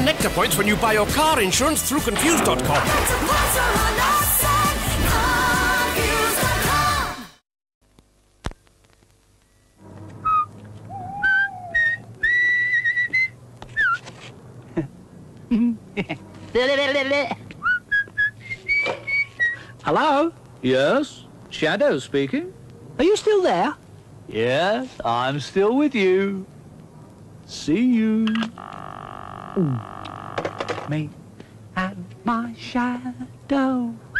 Earn Nectar points when you buy your car insurance through Confused.com. Hello? Yes? Shadow speaking? Are you still there? Yes, I'm still with you. See you. Me and my shadow.